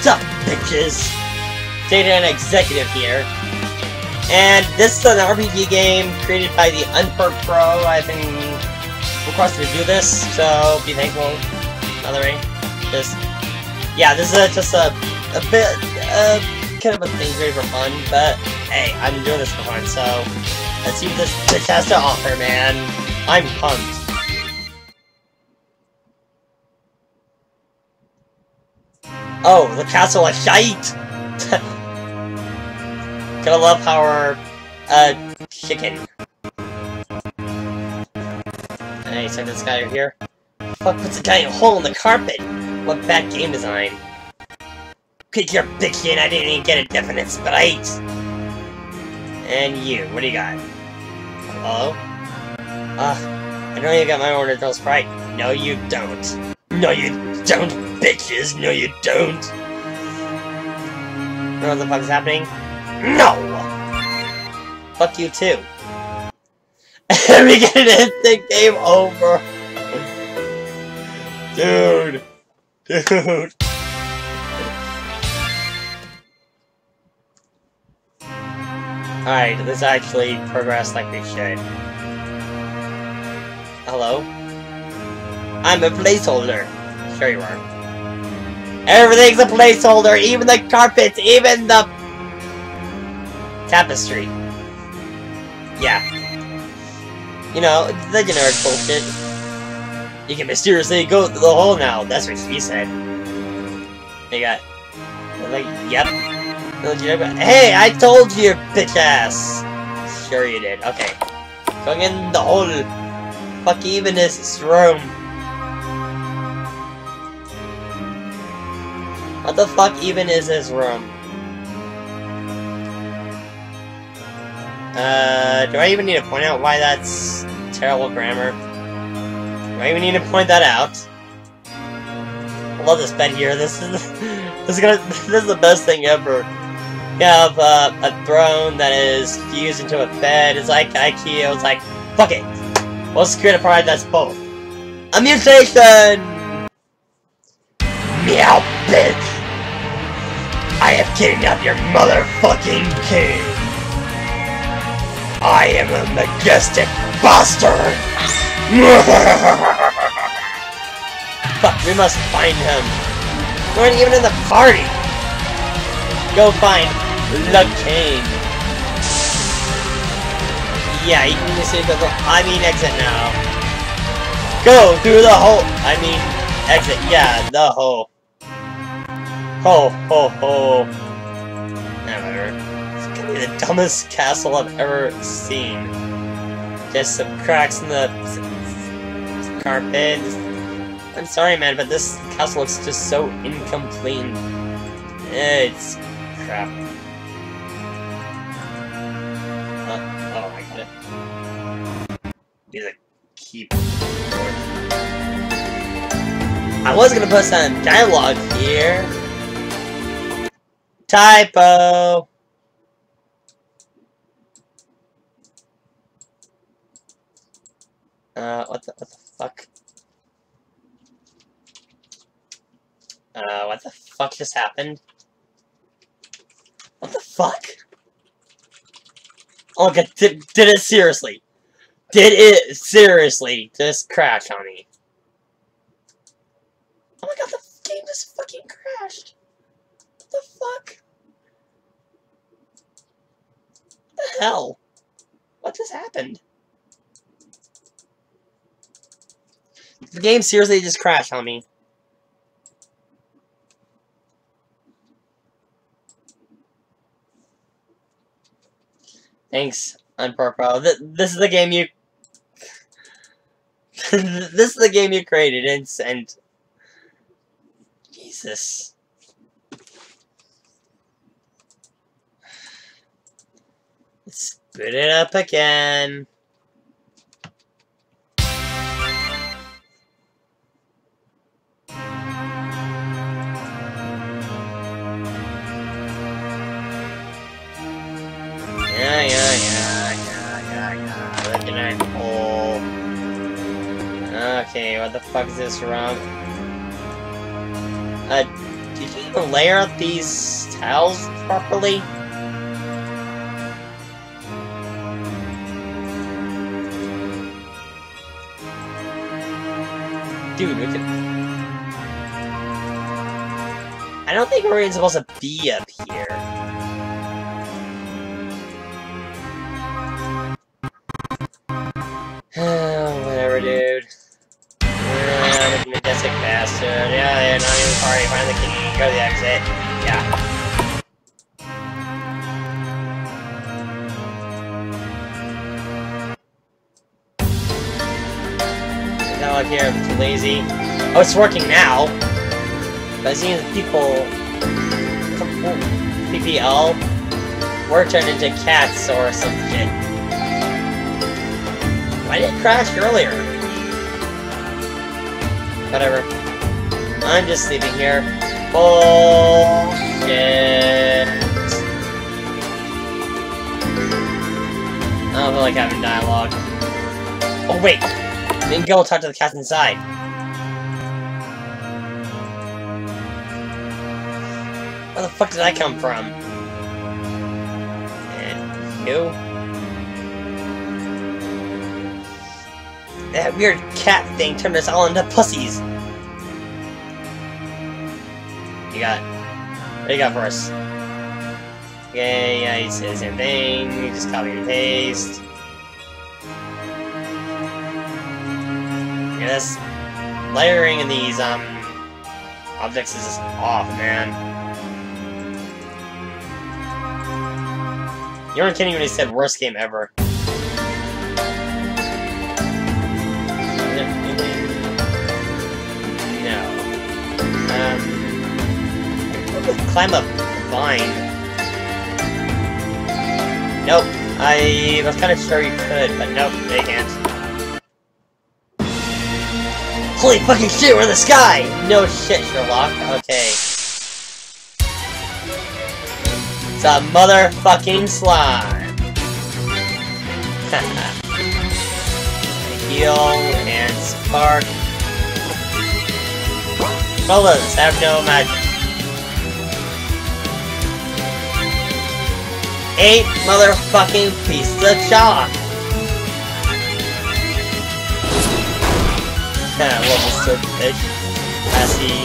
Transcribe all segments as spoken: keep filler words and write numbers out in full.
up, bitches? Data and Executive here. And this is an R P G game created by the Unpurp Pro. I've been requested to do this, so be thankful. Another way. Just, yeah, this is a, just a, a bit, uh, kind of a thing great for fun, but hey, I'm doing this for fun, so let's see what this bitch has to offer, man. I'm pumped. Oh, the castle is shite! Gotta love how our, uh, chicken. Hey, check this guy over here. Fuck puts a giant hole in the carpet? What bad game design. Kick your big shit, I didn't even get a definite spite. And you, what do you got? Hello? Uh, I know you got my order, Girl Sprite. No, you don't. No, you don't, bitches. No, you don't. Know what the fuck is happening? No! Fuck you too. We get an instant game over. Dude. Dude. Alright, let's actually progress like we should. Hello? I'm a placeholder. Sure you are. Everything's a placeholder, even the carpets, even the tapestry. Yeah. You know, the generic bullshit. You can mysteriously go through the hole now. That's what she said. They got... Like, yep. Hey, I told you, bitch ass. Sure you did. Okay. Going in the hole. Fuck even this room. What the fuck even is this room? Uh, do I even need to point out why that's terrible grammar? Do I even need to point that out? I love this bed here. This is this is gonna this is the best thing ever. You have uh, a throne that is fused into a bed. It's like IKEA. It's like, fuck it. Let's create a product that's both. A mutation. Meow, bitch. I have kidnapped your motherfucking king. I am a majestic bastard. Fuck, we must find him. We weren't even in the party. Go find the king. Yeah, you can see the. I mean, exit now. Go through the hole. I mean, exit. Yeah, the hole. Ho ho ho. Nah, whatever. It's gonna be the dumbest castle I've ever seen. Just some cracks in the carpet. I'm sorry, man, but this castle looks just so incomplete. It's crap. Uh, oh, I got it. Need to keep. I was gonna put some dialogue here. Typo. Uh, what the what the fuck? Uh, what the fuck just happened? What the fuck? Oh, God, did, did it seriously? Did it seriously just crash on me? Oh my God, the game just fucking crashed. What the fuck? What the hell? What just happened? The game seriously just crashed on me. Thanks, Unpurp Pro. Th this is the game you... this is the game you created, and... and Jesus. Let's boot it up again. Yeah, yeah, yeah, yeah, yeah, yeah. Looking at hole. Okay, what the fuck is this wrong? Uh, did you even layer out these tiles properly? Dude, we could... I don't think we're even supposed to be up here. Whatever, dude. Yeah, I'm a majestic bastard. Yeah, yeah, not even sorry. Find the key. Go to the exit. Yeah. Now up here, I'm too lazy. Oh, it's working now. But it seems people, P P L, were turned into cats or some shit. Why did it crash earlier? Whatever. I'm just sleeping here. Bullshit. I don't feel like having dialogue. Oh wait! We can go talk to the cats inside. Where the fuck did I come from? And you? That weird cat thing turned us all into pussies. You got... What do you got for us? Okay, yeah, he says the same thing. You just copy and paste. Yeah, this layering in these, um... objects is just off, man. You weren't kidding when he said worst game ever. No. Um... Climb up a vine. Nope. I was kind of sure you could, but nope, they can't. Holy fucking shit, we're in the sky! No shit, Sherlock. Okay. It's a motherfucking slime. Heal and spark. Fellas have no magic. Eight motherfucking pieces of chalk. Kinda love this sort of fish. Messy.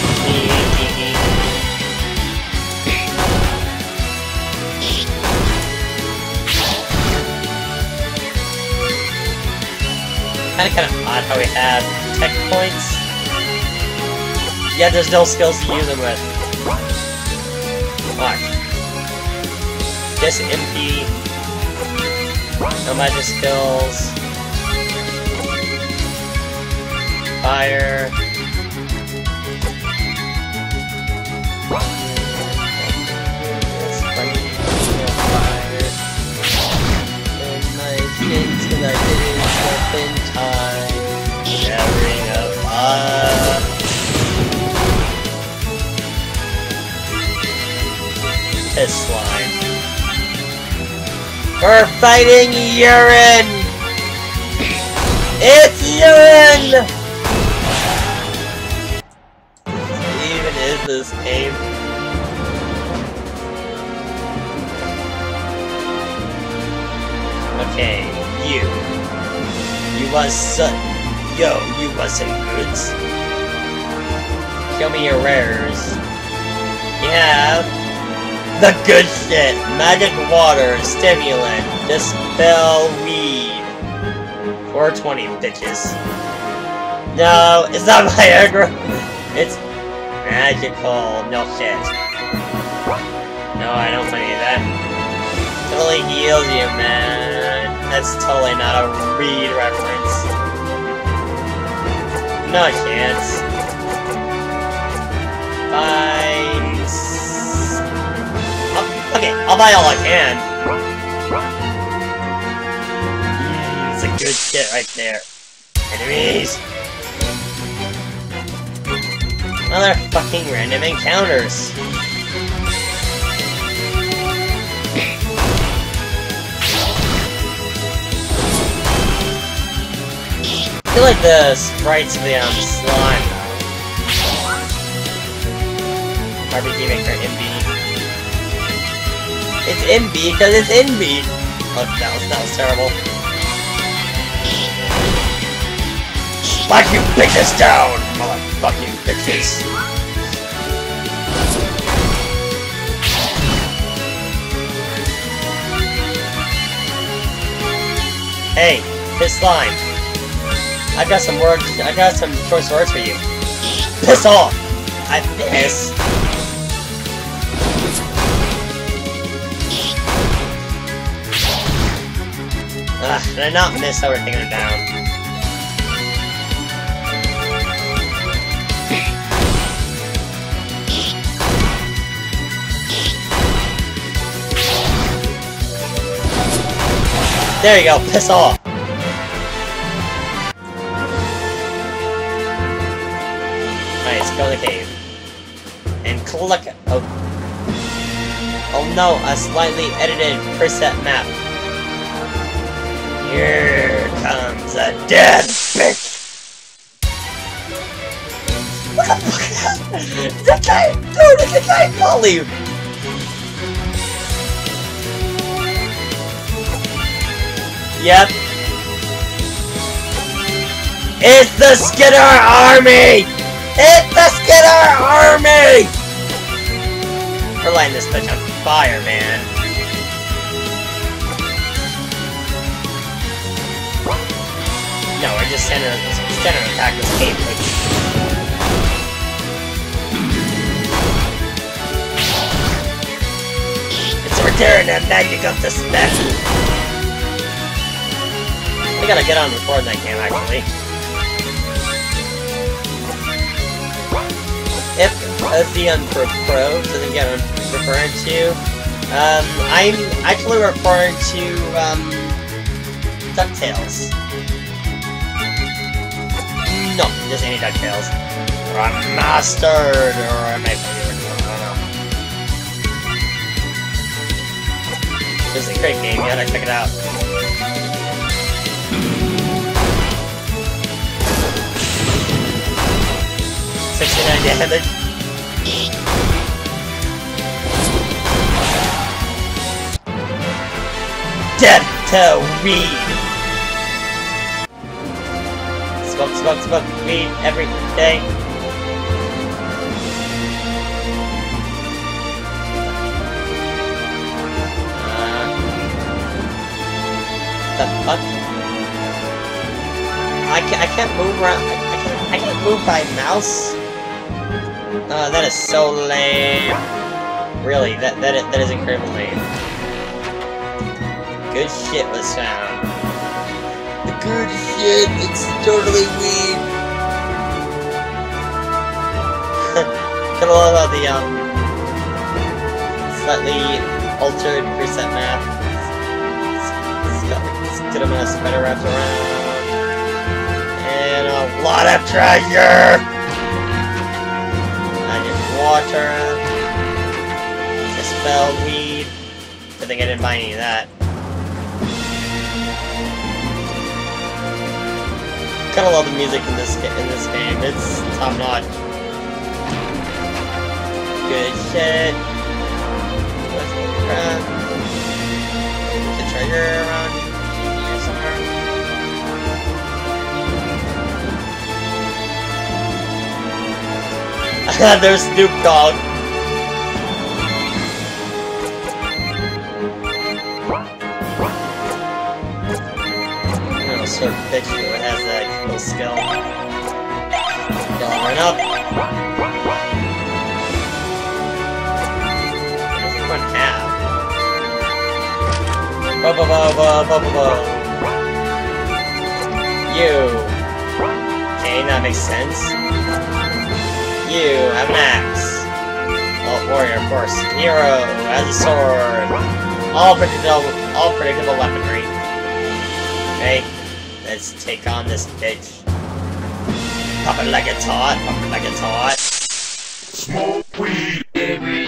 Kinda kinda odd how we have tech points. Yeah, there's no skills to use them with. Watch. Just M P. No magic skills. Fire. It's funny. Fire. And my kids, cause I didn't step in time. Gathering up fire. Piss slime. We're fighting urine! It's urine! Even is this game? Okay, you. You was some... Yo, you was some goods. Show me your rares. You have... The good shit! Magic water, stimulant, dispel weed. four twenty, bitches. No, it's not Viagra. It's magical. No shit. No, I don't want any of that. Totally heals you, man. That's totally not a weed reference. No chance. Bye. Okay, I'll buy all I can. Mm, it's a good shit right there. Enemies! Other fucking random encounters. I feel like the sprites of the um, slime, though. R P G Maker M B. It's M B because it's M B. Oh, that was that was terrible. Fucking pick this down, motherfucking bitches. Hey, piss slime. I've got some words. I got some choice words for you. Piss off. I piss. Ugh, did I not miss how we're taking it down? There you go, piss off! Alright, let's go in the cave. And collect- oh. Oh no, a slightly edited preset map. Here comes a death bitch! What the fuck is that? The guy- dude, it's a guy Polly! Yep. It's the Skidder Army! It's the Skidder Army! We're lighting this bitch on fire, man. No, we're just center center attack this cave. It's a return of magic of the spell. I gotta get on recording that game, actually. If as the Unpro Pro doesn't get referred to, um, I'm actually referring to um, DuckTales. No, just any DuckTales. Or Remastered, or am I I don't know. This is a great game, you gotta check it out. sixty-nine damage. Death to weed! Smoke, smoke, smoke weed every day. Uh, the fuck? I can't, I can't move around. I can't, I can't move by mouse. Oh, that is so lame. Really, that that is, that is incredibly lame. Good shit was found. The good shit, it's totally weed. Kinda love how the um slightly altered preset map. It's got it's got a nice spider wrapped around. And a lot of treasure! Water, dispel weed. Good thing I didn't buy any of that. Kinda love the music in this in this game. It's top notch. Good shit. What's the crap? There's a treasure around here somewhere. There's Snoop Dogg. Little sort of bitch who has that cool skill. Going right up. What does everyone have? Bo bo bo bo bo bo bo. You. Okay, that makes sense. You have an axe. Oh, warrior, of course. Hero has a sword. All predictable, all predictable weaponry. Okay, let's take on this bitch. Pop it like it's hot. Pop it like it's hot. Smoke weed every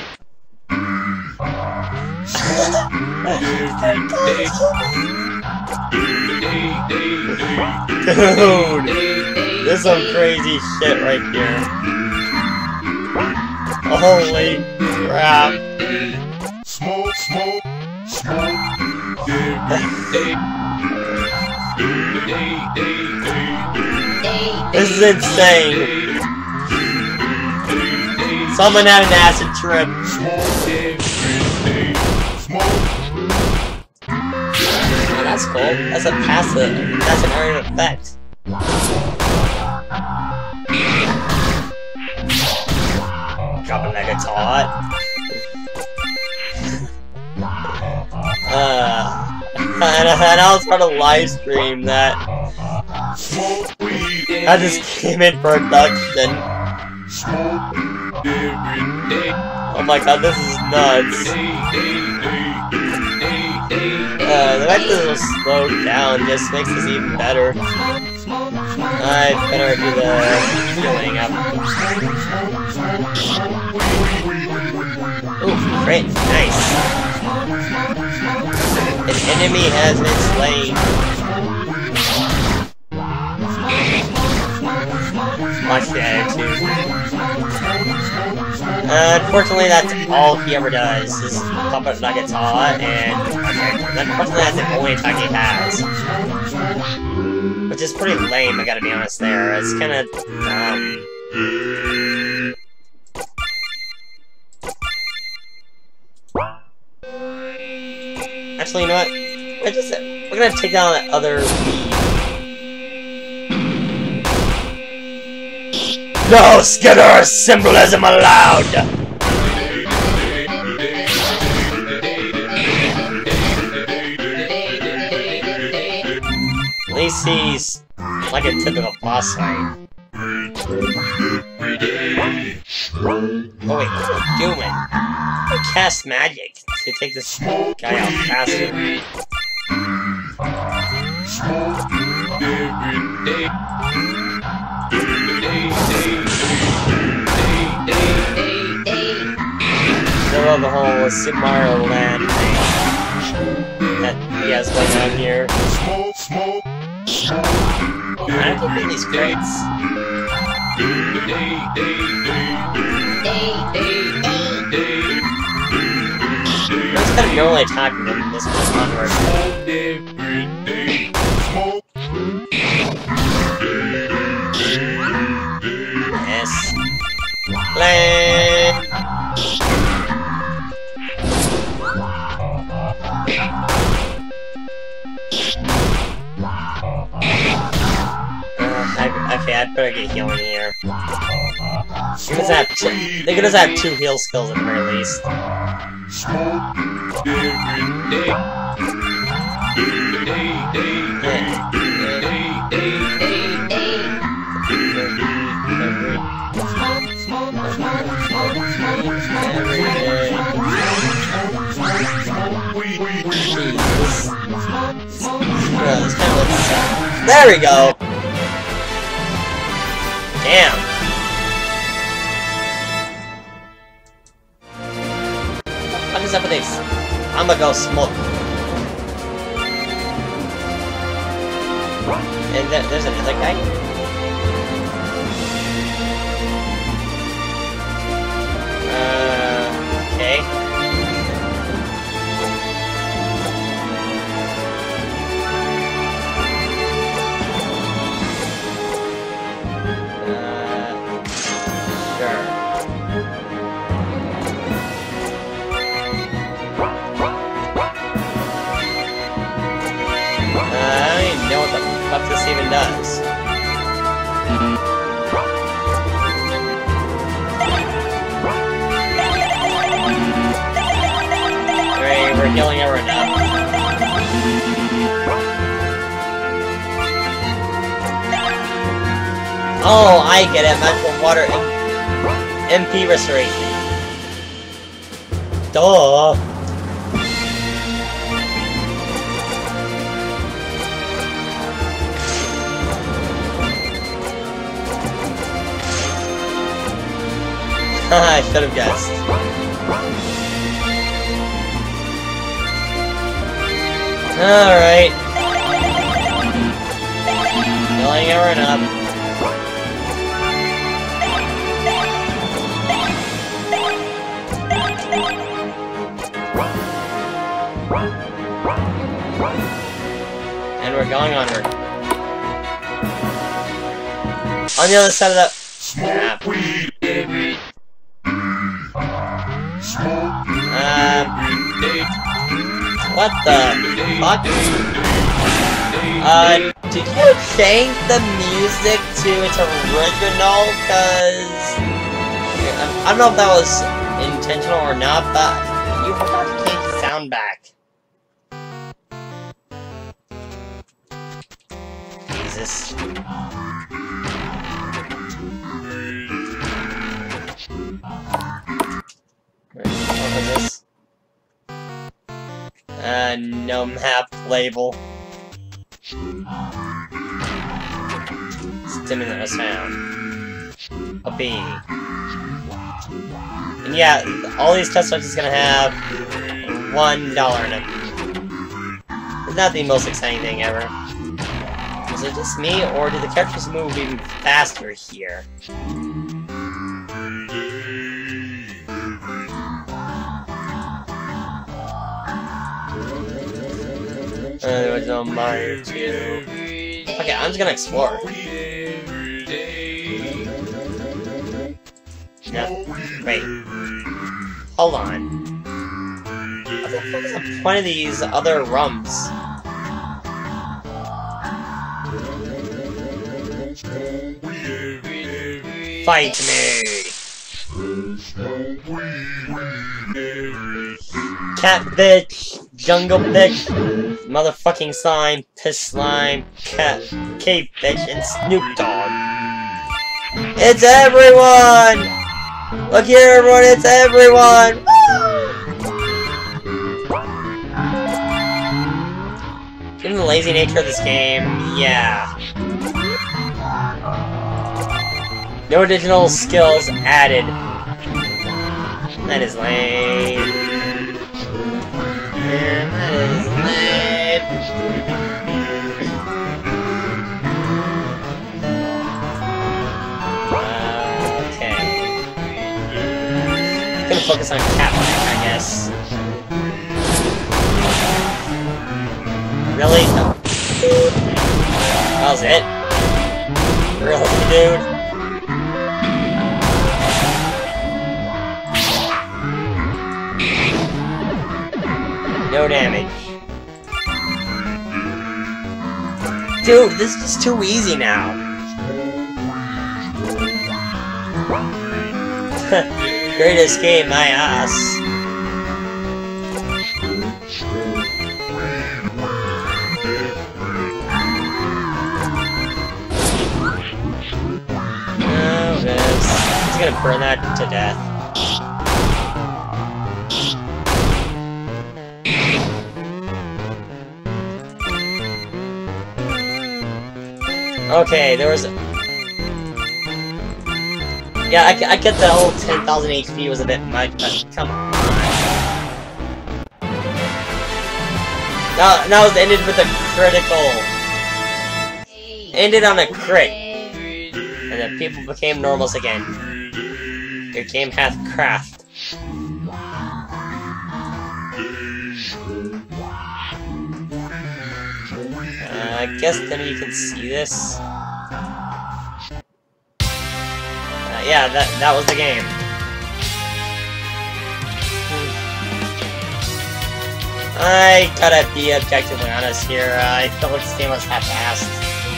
Dude, this is some crazy shit right here. Holy crap. Smoke, smoke, smoke every day. This is insane. Someone had an acid trip. Oh, that's cool. That's a passive. That's an area effect. Drop a mega tot. uh, and, and I was trying to live stream that. I just came in for production. Oh my god, this is nuts. Uh, the fact that it will slow down just makes this even better. I better do the healing up. Ooh, great, nice. An enemy has been slain. Watch the attitude. Uh, unfortunately, that's all he ever does, is pop up Nugget Tot, and okay, unfortunately that's the only attack he has. Which is pretty lame, I gotta be honest there. It's kinda, um... Actually, you know what? We're, just, we're gonna take down that other lead. No skitter symbolism allowed! At least he's like a typical boss fight. Oh wait, what are you doing? I cast magic to take this guy out faster. I love the whole Super Mario Land thing that he has going on here. Oh, I have to beat these crates. I was kind of normally attacking them this one onward. Yes. Land. Uh, okay, I'd better get healing here. They're gonna have two, they're gonna have two heal skills at the very least. There we go! Damn! What is up with this? I'm gonna go smoke. And th there's another guy? Uh, okay. What this even does. Alright, we're healing everyone up. Oh, I get it. Magical water M P restoration. Duh. I should have guessed. Alright. Filling everyone up. And we're going onward. On the other side of the map. Um, what the fuck? Uh, did you change the music to its original? Cause I don't know if that was intentional or not, but you forgot to change the sound back. Jesus. What was this? Uh, no map label. Stimulus sound. A B. And yeah, all these test switches is gonna have one dollar in them. It's not the most exciting thing ever. Is it just me, or do the characters move even faster here? Uh, there was no Mario two. Okay, I'm just gonna explore. No, wait. Hold on. What the fuck is the point of these other rums? Fight me! Cat bitch! Jungle bitch! Motherfucking slime! Piss slime! Cat! Cave bitch! And Snoop Dogg! It's everyone! Look here everyone! It's everyone! Given the lazy nature of this game, yeah. No additional skills added. That is lame. Man, that is lame. Uh, okay. I'm gonna focus on Catman, I guess. Really? No. That was it? Really, dude? No damage. Dude, this is just too easy now. Greatest game, my ass. Oh, this. He's gonna burn that to death. Okay, there was... Yeah, I, I get the whole ten thousand H P was a bit much, but come on. Now, now it ended with a critical. Ended on a crit. And then people became normals again. Your game hath craft. Uh, I guess then you can see this. Uh, yeah, that that was the game. Hmm. I gotta be objectively honest here. Uh, I felt like this game was half-assed.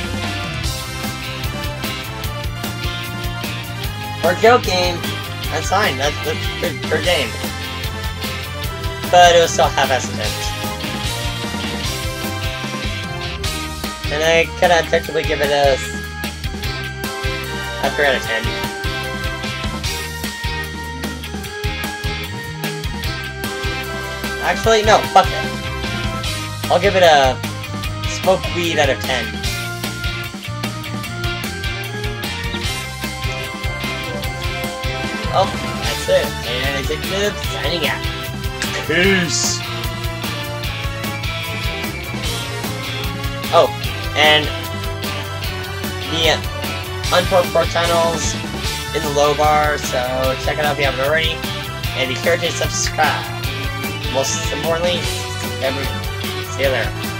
For a joke game, that's fine. That's that's good for a game. But it was still half-assed attempt. And I could objectively give it a, a three out of ten. Actually, no, fuck it. I'll give it a smoke weed out of ten. Oh, that's it. And Executive signing out. Peace. Oh. And the Unport Pro channels in the low bar, so check it out if you haven't already. And be sure to subscribe. Most importantly, every See you later.